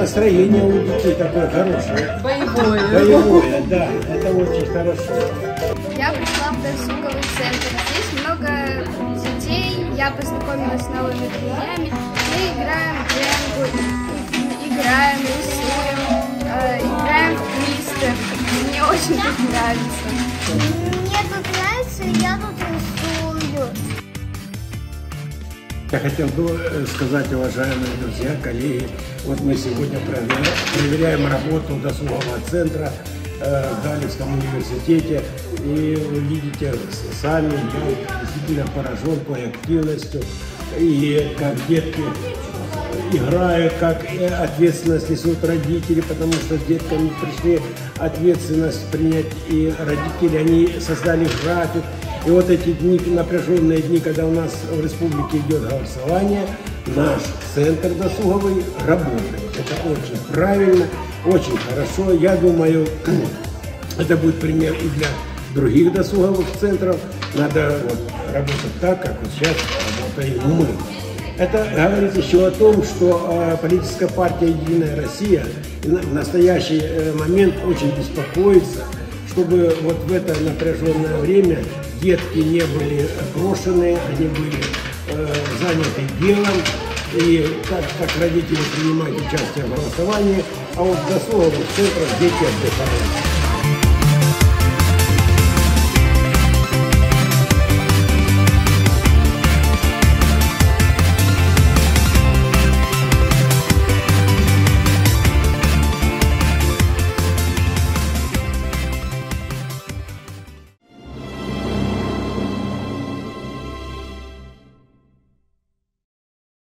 настроение у детей такое хорошее. Боевое. Боевое, да, это очень хорошо. Я пришла в досуговый центр. Здесь много детей, я познакомилась с новыми друзьями. Мы играем в Дженгу, играем, рисуем, играем в твистер. Мне очень тут нравится. Мне тут нравится, я тут рисую. Я хотел бы сказать, уважаемые друзья, коллеги, вот мы сегодня проверяем работу досугового центра в Галицком университете. И вы видите сами, я действительно поражен той активностью, и как детки играют, как ответственность несут родители, потому что с детками пришли ответственность принять, и родители, они создали график. И вот эти дни, напряженные дни, когда у нас в республике идет голосование, наш центр досуговый работает. Это очень правильно, очень хорошо. Я думаю, это будет пример и для других досуговых центров. Надо вот работать так, как вот сейчас работаем мы. Это говорит еще о том, что политическая партия «Единая Россия» в настоящий момент очень беспокоится, чтобы вот в это напряженное время детки не были брошены, они были заняты делом, и как родители принимают участие в голосовании, а вот в досуговых центрах дети отдыхают.